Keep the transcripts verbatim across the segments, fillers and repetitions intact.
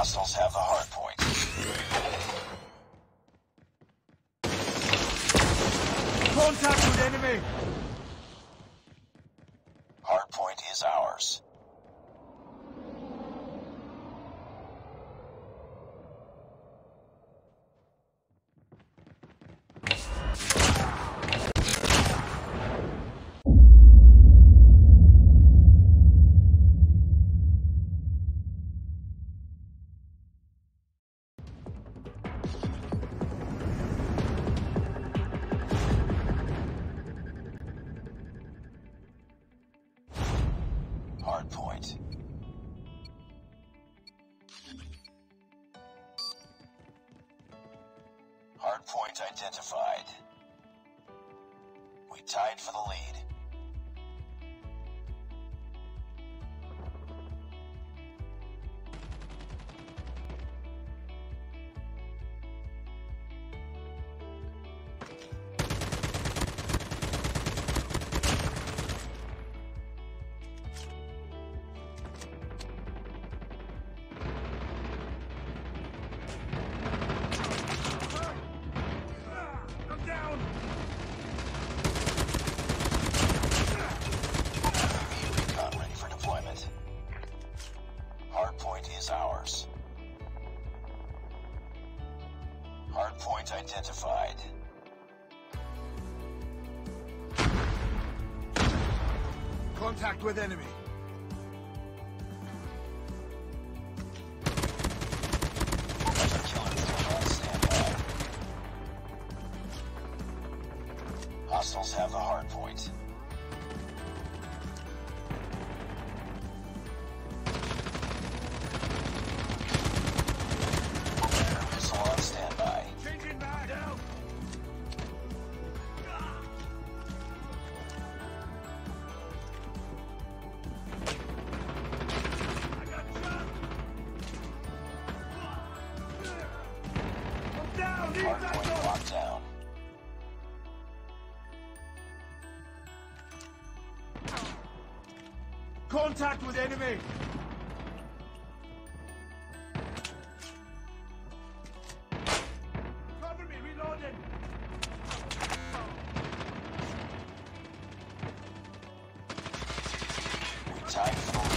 Hostiles have the hard point. Contact with enemy! Hard point is ours. Hard point. Hard point identified. We tied for the lead. Ours. Hard point identified. Contact with enemy. Hunter killer drone on standby. Hostiles have the hard point. Hardpoint locked down. Contact with enemy! Cover me, reloading! We tied for the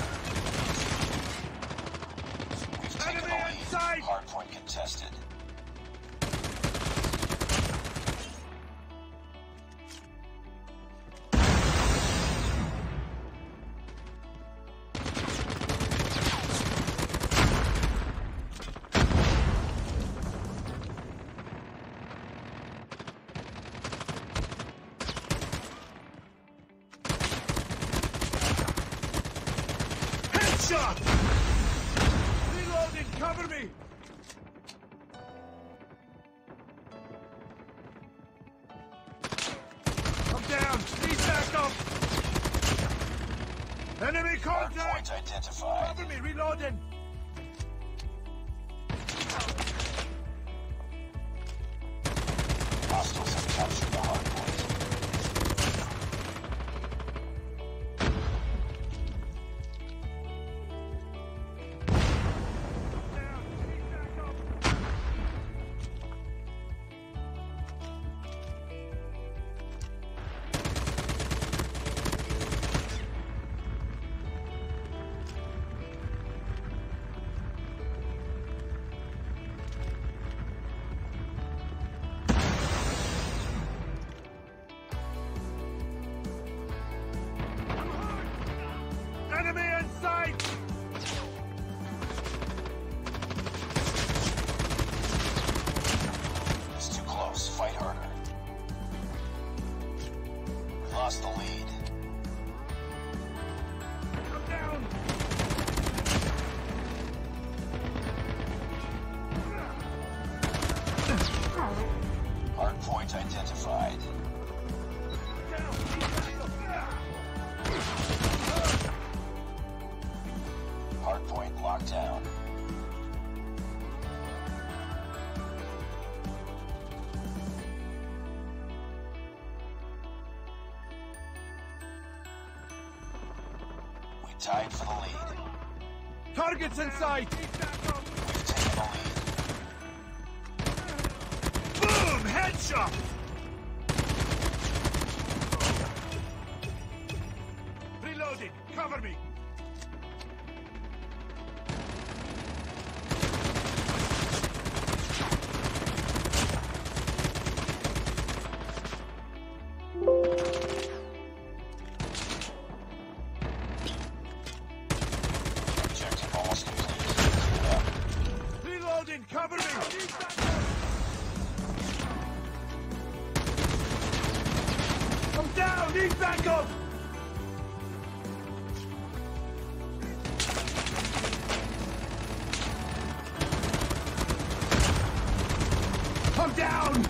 lead. We've taken the lead. Inside. Hardpoint contested. Shot! Reloading, cover me! I'm down! He's back up! Enemy contact! Hardpoint identified. Cover me, reloading! Hostiles have captured the hardpoint. Enemy in sight! It's too close. Fight harder. We lost the lead. I'm down! Hardpoint identified. Hardpoint locked down. We tied for the lead. Targets in sight! We've taken the lead. Boom! Headshot! Reloading! Cover me! Objective almost complete. Reloading! Cover me! I'm down! Need backup! I'm down!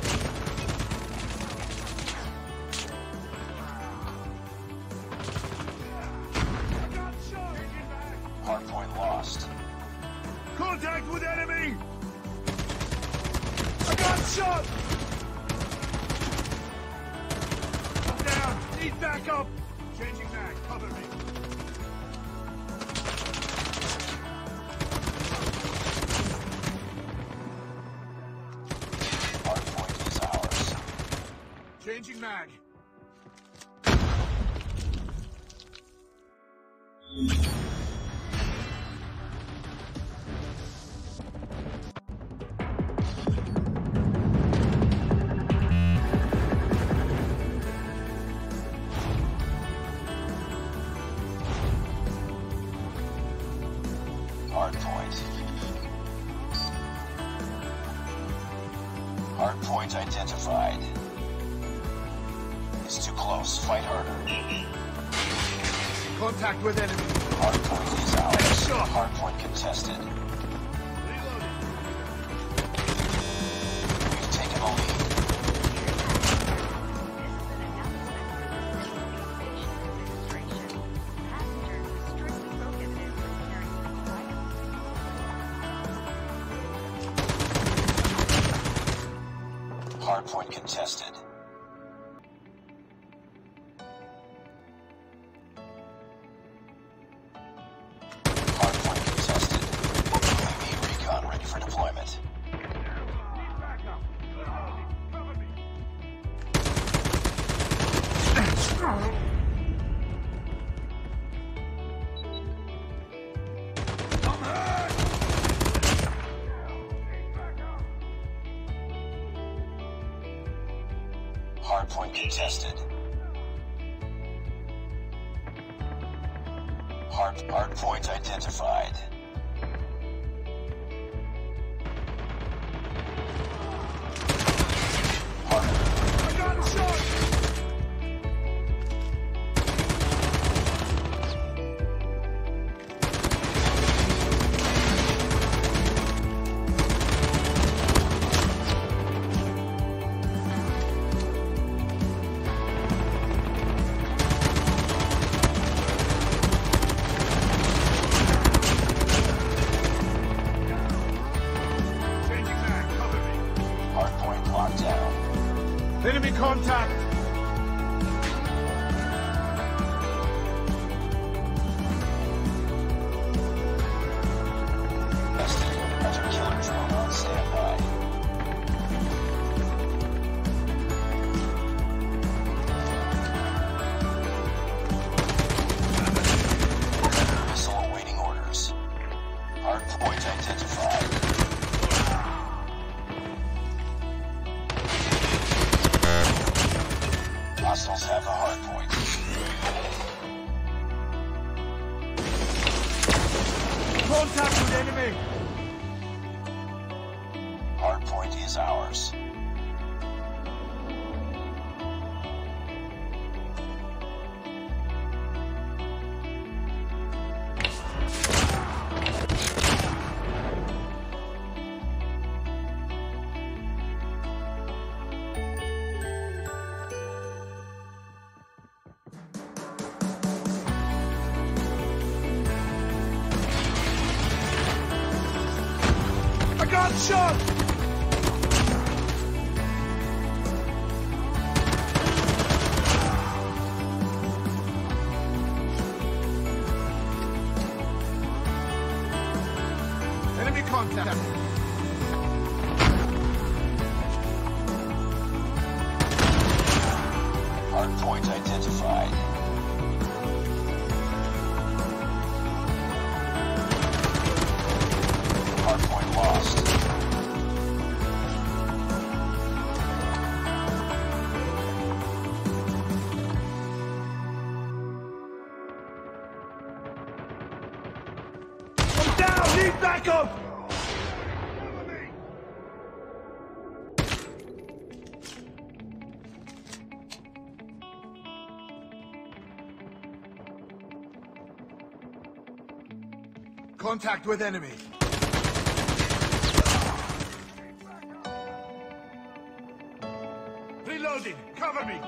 I got shot! Hardpoint lost. Contact with enemy! I got shot! I'm down! Need backup! Changing mag, cover me. Hardpoint is ours. Changing mag. Hardpoint. Hardpoint identified. It's too close. Fight harder. Contact with enemy. Hardpoint is ours. Headshot. Hardpoint contested. Reloading. We've taken the lead. Hardpoint contested. Hardpoint contested. U A V recon ready for deployment. Need backup. Reloading. Cover me. I'm hurt! Need backup. Hardpoint contested. Hard hardpoint identified. Hard I got shot! Changing mag, cover me. hardpoint locked down. Enemy contact! Tested. Hunter killer drone on standby. Missile awaiting orders. Hardpoint identified. Hostiles have the hardpoint. Contact with enemy! Hardpoint is ours. I got shot! contact. Hardpoint identified. Hardpoint lost. I'm down! Need backup! Contact with enemy. Reloading. Cover me.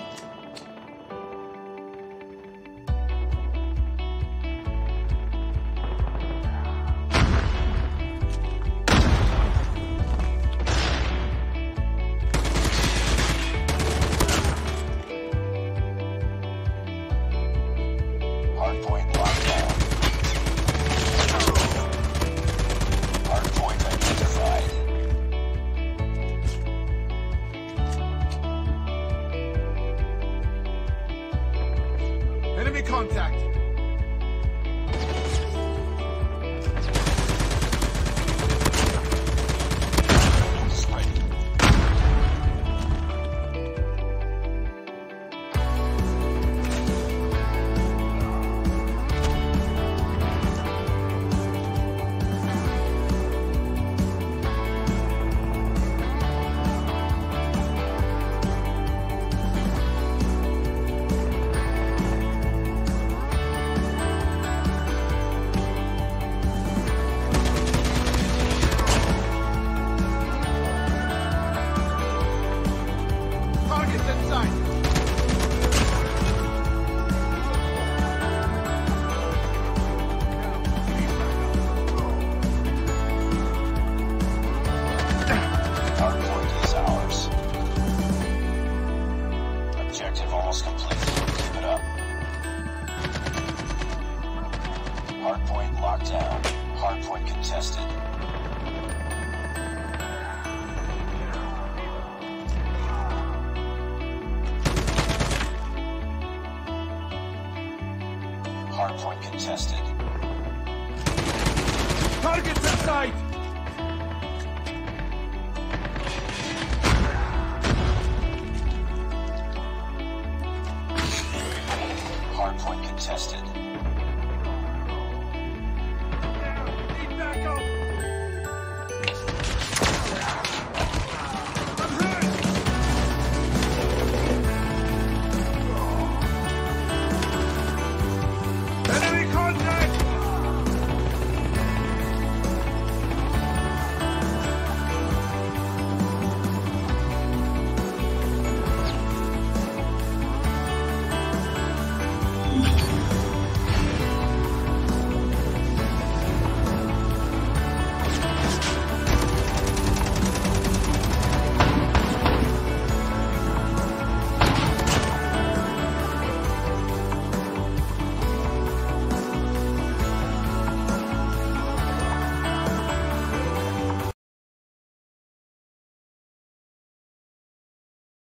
Hardpoint locked down. Hardpoint identified. Enemy contact. It's ready. Targets in sight. Hardpoint is ours. Objective almost complete. Keep it up. Hardpoint locked down. Hardpoint contested. Hardpoint contested. Targets in sight. Hardpoint contested.